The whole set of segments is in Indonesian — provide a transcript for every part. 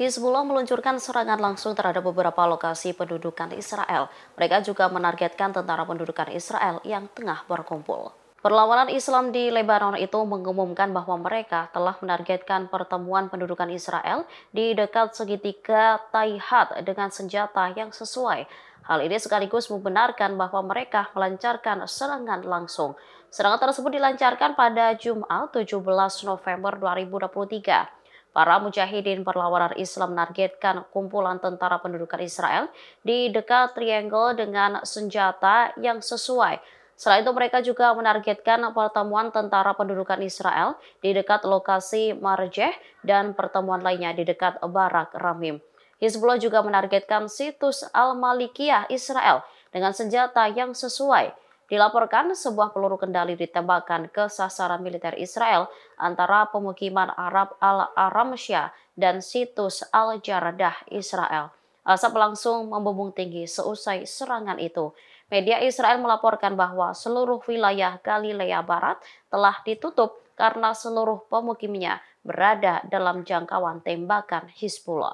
Hizbullah meluncurkan serangan langsung terhadap beberapa lokasi pendudukan Israel. Mereka juga menargetkan tentara pendudukan Israel yang tengah berkumpul. Perlawanan Islam di Lebanon itu mengumumkan bahwa mereka telah menargetkan pertemuan pendudukan Israel di dekat segitiga Taihat dengan senjata yang sesuai. Hal ini sekaligus membenarkan bahwa mereka melancarkan serangan langsung. Serangan tersebut dilancarkan pada Jumat 17 November 2023. Para mujahidin perlawanan Islam menargetkan kumpulan tentara pendudukan Israel di dekat triangle dengan senjata yang sesuai. Selain itu mereka juga menargetkan pertemuan tentara pendudukan Israel di dekat lokasi Marjeh dan pertemuan lainnya di dekat Barak Ramim. Hizbullah juga menargetkan situs Al-Malikiyah Israel dengan senjata yang sesuai. Dilaporkan sebuah peluru kendali ditembakkan ke sasaran militer Israel antara pemukiman Arab Al-Aramsyah dan situs Al-Jaradah Israel. Asap langsung membumbung tinggi seusai serangan itu. Media Israel melaporkan bahwa seluruh wilayah Galilea Barat telah ditutup karena seluruh pemukimnya berada dalam jangkauan tembakan Hizbullah.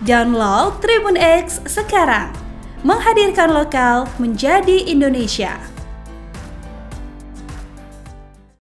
Download Tribun X sekarang, menghadirkan lokal menjadi Indonesia.